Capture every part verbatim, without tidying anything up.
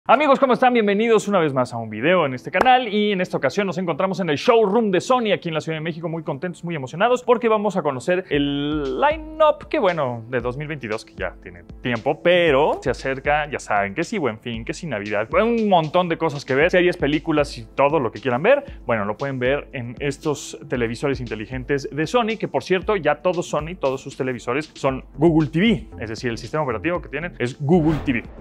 Amigos, ¿cómo están? Bienvenidos una vez más a un video en este canal y en esta ocasión nos encontramos en el showroom de Sony aquí en la Ciudad de México, muy contentos, muy emocionados porque vamos a conocer el line-up que bueno, de dos mil veintidós que ya tiene tiempo, pero se acerca, ya saben, que sí Buen Fin, que sí Navidad, un montón de cosas que ver, series, películas y todo lo que quieran ver, bueno, lo pueden ver en estos televisores inteligentes de Sony, que por cierto ya todos Sony, todos sus televisores son Google T V, es decir, el sistema operativo que tienen es Google T V.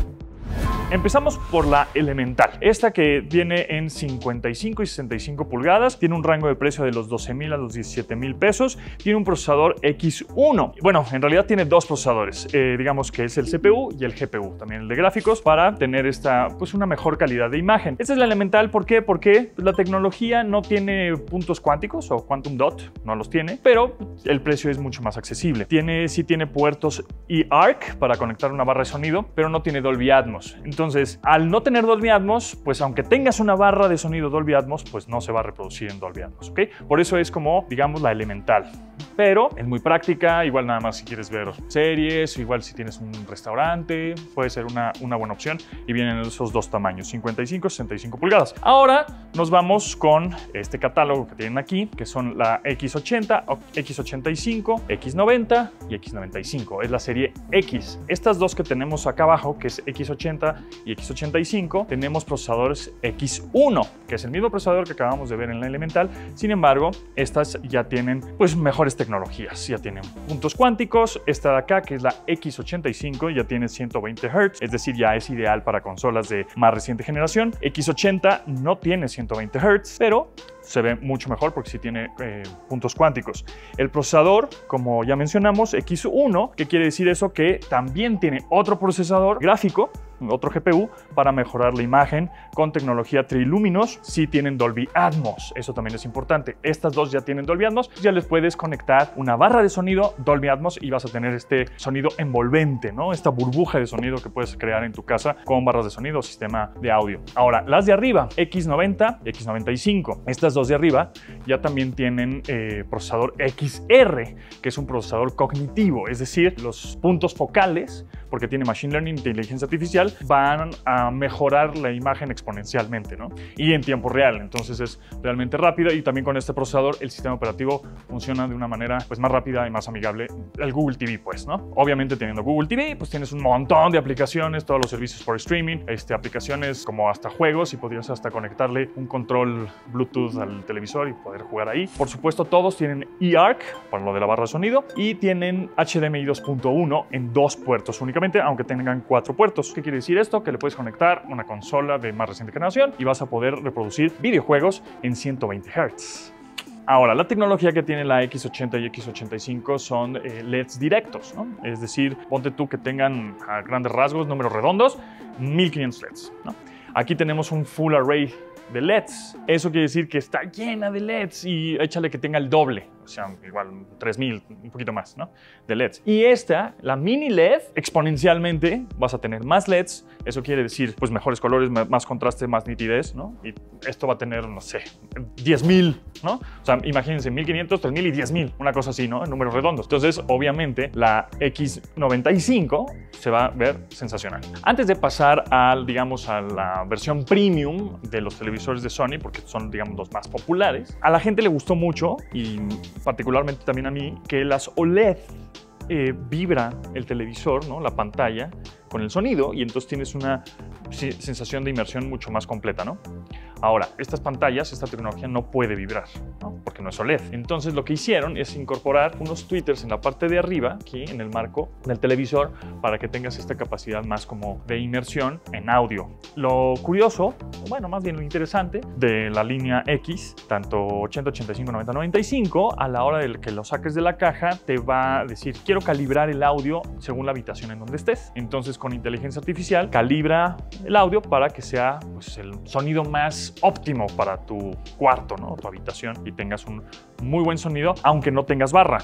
Empezamos por la Elemental, esta que viene en cincuenta y cinco y sesenta y cinco pulgadas, tiene un rango de precio de los doce mil a los diecisiete mil pesos, tiene un procesador X uno. Bueno, en realidad tiene dos procesadores, eh, digamos que es el C P U y el G P U, también el de gráficos, para tener esta, pues una mejor calidad de imagen. Esta es la Elemental, ¿por qué? Porque la tecnología no tiene puntos cuánticos o quantum dot, no los tiene, pero el precio es mucho más accesible. Tiene, sí tiene puertos eARC para conectar una barra de sonido, pero no tiene Dolby Atmos. Entonces, al no tener Dolby Atmos, pues aunque tengas una barra de sonido Dolby Atmos, pues no se va a reproducir en Dolby Atmos, ¿ok? Por eso es como, digamos, la Elemental. Pero es muy práctica, igual nada más si quieres ver series, igual si tienes un restaurante, puede ser una, una buena opción y vienen esos dos tamaños, cincuenta y cinco y sesenta y cinco pulgadas. Ahora nos vamos con este catálogo que tienen aquí, que son la X ochenta, X ochenta y cinco, X noventa y X noventa y cinco. Es la serie X. Estas dos que tenemos acá abajo, que es X ochenta y X ochenta y cinco, tenemos procesadores X uno, que es el mismo procesador que acabamos de ver en la Elemental. Sin embargo, estas ya tienen pues mejores tecnologías, ya tienen puntos cuánticos. Esta de acá, que es la X ochenta y cinco, ya tiene ciento veinte hertz, es decir, ya es ideal para consolas de más reciente generación. X ochenta no tiene ciento veinte hertz, pero se ve mucho mejor porque sí tiene eh, puntos cuánticos. El procesador, como ya mencionamos, X uno, ¿qué quiere decir eso? Que también tiene otro procesador gráfico, otro G P U, para mejorar la imagen con tecnología Triluminos. Sí tienen Dolby Atmos, eso también es importante. Estas dos ya tienen Dolby Atmos, ya les puedes conectar una barra de sonido Dolby Atmos y vas a tener este sonido envolvente, ¿no? Esta burbuja de sonido que puedes crear en tu casa con barras de sonido o sistema de audio. Ahora, las de arriba, X noventa y X noventa y cinco. Estas dos de arriba ya también tienen eh, procesador X R, que es un procesador cognitivo, es decir, los puntos focales, porque tiene Machine Learning, inteligencia artificial, van a mejorar la imagen exponencialmente, ¿no? Y en tiempo real, entonces es realmente rápido y también con este procesador el sistema operativo funciona de una manera pues más rápida y más amigable, el Google T V pues, ¿no? Obviamente teniendo Google T V pues tienes un montón de aplicaciones, todos los servicios por streaming, este, aplicaciones como hasta juegos y podrías hasta conectarle un control Bluetooth al televisor y poder jugar ahí. Por supuesto todos tienen eARC para lo de la barra de sonido y tienen H D M I dos punto uno en dos puertos únicamente, aunque tengan cuatro puertos. ¿Qué quiere decir esto? Que le puedes conectar una consola de más reciente generación y vas a poder reproducir videojuegos en ciento veinte hertz. Ahora, la tecnología que tiene la X ochenta y X ochenta y cinco son eh, L E Ds directos, ¿no? Es decir, ponte tú que tengan a grandes rasgos, números redondos, mil quinientos L E Ds, ¿no? Aquí tenemos un full array de L E Ds. Eso quiere decir que está llena de L E Ds y échale que tenga el doble, o sea, igual tres mil, un poquito más, ¿no? De L E Ds. Y esta, la mini L E D, exponencialmente vas a tener más L E Ds. Eso quiere decir, pues, mejores colores, más contraste, más nitidez, ¿no? Y esto va a tener, no sé, diez mil, ¿no? O sea, imagínense, mil quinientos, tres mil y diez mil, una cosa así, ¿no? En números redondos. Entonces, obviamente, la X noventa y cinco se va a ver sensacional. Antes de pasar al, digamos, a la versión premium de los televisores de Sony, porque son, digamos, los más populares, a la gente le gustó mucho, y particularmente también a mí, que las O L E D eh, vibra el televisor, ¿no? La pantalla con el sonido, y entonces tienes una sensación de inmersión mucho más completa, ¿no? Ahora, estas pantallas, esta tecnología no puede vibrar, ¿no? Porque no es O L E D. Entonces lo que hicieron es incorporar unos tweeters en la parte de arriba, aquí en el marco del televisor, para que tengas esta capacidad más como de inmersión en audio. Lo curioso, bueno, más bien lo interesante de la línea X, tanto ochenta, ochenta y cinco, noventa, noventa y cinco, a la hora de que lo saques de la caja, te va a decir, quiero calibrar el audio según la habitación en donde estés. Entonces, con inteligencia artificial, calibra el audio para que sea pues, el sonido más óptimo para tu cuarto, ¿no? Tu habitación, y tengas un muy buen sonido, aunque no tengas barra.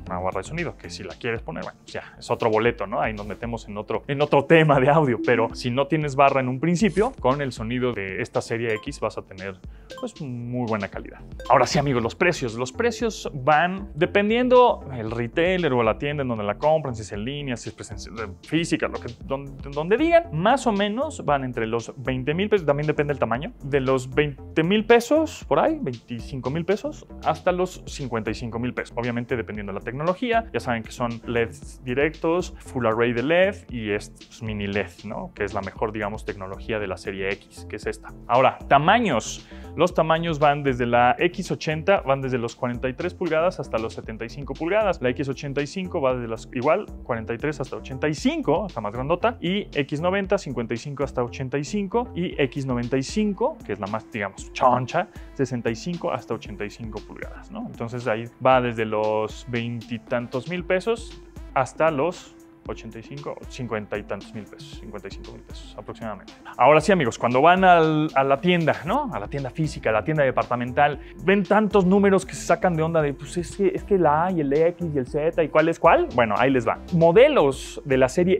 una barra de sonido, que si la quieres poner, bueno, ya, es otro boleto, ¿no? Ahí nos metemos en otro, en otro tema de audio, pero si no tienes barra en un principio, con el sonido de esta serie X vas a tener, pues, muy buena calidad. Ahora sí, amigos, los precios. Los precios van dependiendo el retailer o la tienda en donde la compran, si es en línea, si es presencial, física, lo que, donde, donde digan, más o menos van entre los veinte mil pesos, también depende del tamaño, de los veinte mil pesos, por ahí, veinticinco mil pesos, hasta los cincuenta y cinco mil pesos. Obviamente dependiendo de la tecnología, ya saben que son L E Ds directos, Full Array de L E D y estos mini L E D, ¿no? Que es la mejor, digamos, tecnología de la serie X, que es esta. Ahora, tamaños. Los tamaños van desde la X ochenta, van desde los cuarenta y tres pulgadas hasta los setenta y cinco pulgadas. La X ochenta y cinco va desde las igual cuarenta y tres hasta ochenta y cinco, hasta más grandota, y X noventa, cincuenta y cinco hasta ochenta y cinco, y X noventa y cinco, que es la más, digamos, choncha, sesenta y cinco hasta ochenta y cinco pulgadas, ¿no? Entonces ahí va desde los veintitantos mil pesos hasta los ochenta y cinco, cincuenta y tantos mil pesos, cincuenta y cinco mil pesos aproximadamente. Ahora sí, amigos, cuando van al, a la tienda, ¿no? A la tienda física, a la tienda departamental, ven tantos números que se sacan de onda de, pues es que, es que la A y el X y el Z y cuál es cuál. Bueno, ahí les va. Modelos de la serie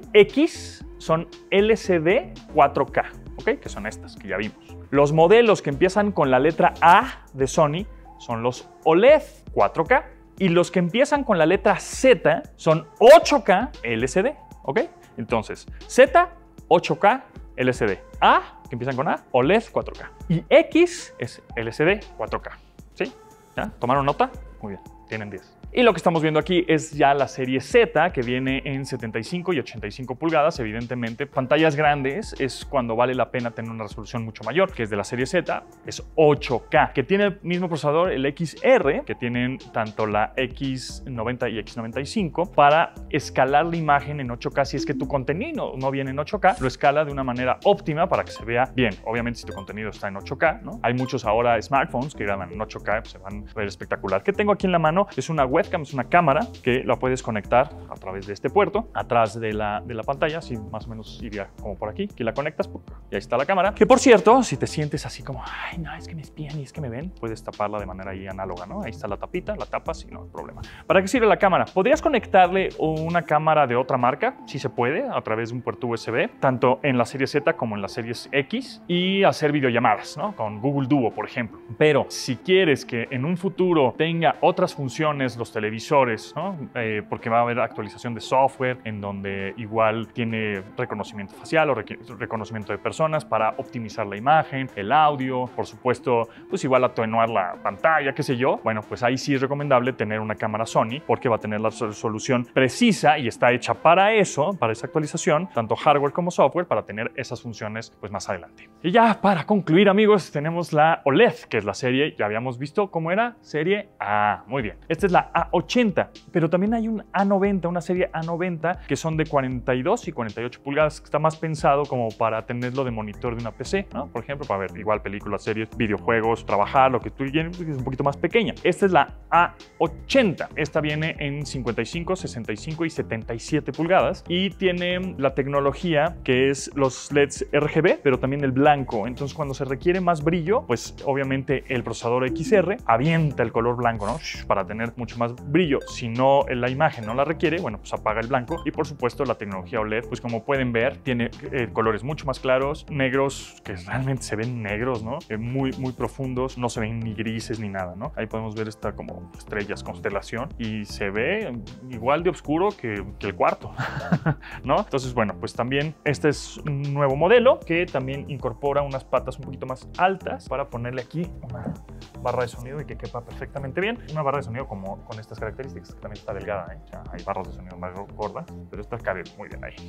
X son L C D cuatro K, ¿ok? Que son estas que ya vimos. Los modelos que empiezan con la letra A de Sony son los O L E D cuatro K. Y los que empiezan con la letra Z son ocho K L C D, ¿ok? Entonces, Z, ocho K L C D. A, que empiezan con A, O L E D cuatro K. Y X es L C D cuatro K, ¿sí? ¿Ya? ¿Tomaron nota? Muy bien, tienen diez. Y lo que estamos viendo aquí es ya la serie Z, que viene en setenta y cinco y ochenta y cinco pulgadas. Evidentemente, pantallas grandes es cuando vale la pena tener una resolución mucho mayor, que es de la serie Z, es ocho K, que tiene el mismo procesador, el X R, que tienen tanto la X noventa y X noventa y cinco, para escalar la imagen en ocho K. Si es que tu contenido no viene en ocho K, lo escala de una manera óptima para que se vea bien. Obviamente, si tu contenido está en ocho K, ¿no? Hay muchos ahora smartphones que graban en ocho K, pues se van a ver espectacular. ¿Qué tengo aquí en la mano? Es una web es una cámara que la puedes conectar a través de este puerto, atrás de la, de la pantalla, así más o menos iría como por aquí, que la conectas, y ahí está la cámara, que por cierto, si te sientes así como, ay, no, es que me espían y es que me ven, puedes taparla de manera ahí análoga, ¿no? Ahí está la tapita, la tapas y no hay problema. ¿Para qué sirve la cámara? ¿Podrías conectarle una cámara de otra marca? Sí se puede, a través de un puerto U S B, tanto en la serie Z como en la serie X, y hacer videollamadas, ¿no? Con Google Duo, por ejemplo. Pero si quieres que en un futuro tenga otras funciones los televisores, ¿no? Eh, porque va a haber actualización de software en donde igual tiene reconocimiento facial o reconocimiento de personas para optimizar la imagen, el audio, por supuesto, pues igual atenuar la pantalla, qué sé yo. Bueno, pues ahí sí es recomendable tener una cámara Sony porque va a tener la resolución precisa y está hecha para eso, para esa actualización, tanto hardware como software, para tener esas funciones pues más adelante. Y ya para concluir, amigos, tenemos la O L E D, que es la serie, ya habíamos visto cómo era, serie A. Muy bien. Esta es la A ochenta, pero también hay un A noventa, una serie A noventa, que son de cuarenta y dos y cuarenta y ocho pulgadas, que está más pensado como para tenerlo de monitor de una P C, ¿no? Por ejemplo, para ver igual películas, series, videojuegos, trabajar, lo que tú quieras, es un poquito más pequeña. Esta es la A ochenta. Esta viene en cincuenta y cinco, sesenta y cinco y setenta y siete pulgadas y tiene la tecnología que es los L E Ds R G B, pero también el blanco. Entonces, cuando se requiere más brillo, pues obviamente el procesador X R avienta el color blanco, ¿no? Para tener mucho más brillo. Si no, la imagen no la requiere, bueno, pues apaga el blanco. Y por supuesto, la tecnología O L E D, pues como pueden ver, tiene eh, colores mucho más claros, negros, que realmente se ven negros, ¿no? Eh, muy, muy profundos, no se ven ni grises ni nada, ¿no? Ahí podemos ver esta como estrellas, constelación, y se ve igual de oscuro que, que el cuarto, ¿no? Entonces, bueno, pues también este es un nuevo modelo que también incorpora unas patas un poquito más altas para ponerle aquí una barra de sonido y que quepa perfectamente bien. Una barra de sonido como con estas características, que también está delgada, ¿eh? O sea, hay barras de sonido más gordas, pero esta cabe muy bien ahí.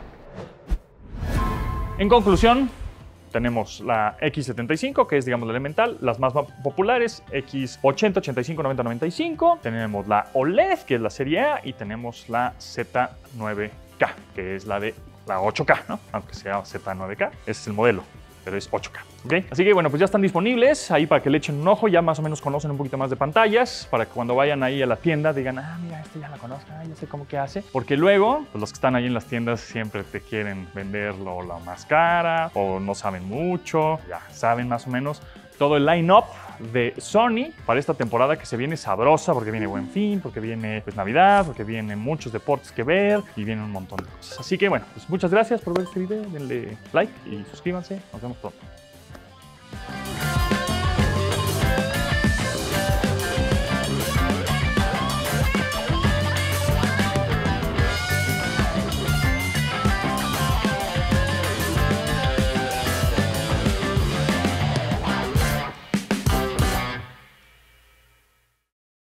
En conclusión, tenemos la X setenta y cinco, que es, digamos, la elemental, las más populares, X ochenta, ochenta y cinco, noventa, noventa y cinco. Tenemos la O L E D, que es la serie A, y tenemos la Z nueve K, que es la de la ocho K, ¿no? Aunque sea Z nueve K, ese es el modelo, pero es ocho K. ¿Okay? Así que bueno, pues ya están disponibles ahí para que le echen un ojo, ya más o menos conocen un poquito más de pantallas, para que cuando vayan ahí a la tienda digan, ah, mira, este ya la conozco, ah, ya sé cómo que hace. Porque luego, pues los que están ahí en las tiendas siempre te quieren venderlo la más cara o no saben mucho, ya saben más o menos todo el line-up de Sony para esta temporada que se viene sabrosa, porque viene Buen Fin, porque viene pues, Navidad, porque vienen muchos deportes que ver y vienen un montón de cosas. Así que bueno, pues muchas gracias por ver este video, denle like y suscríbanse. Nos vemos pronto.